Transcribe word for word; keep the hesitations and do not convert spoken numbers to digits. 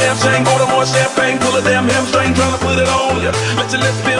damn shame. Order more champagne, pull a damn hamstring, tryna put it on ya. Let your lips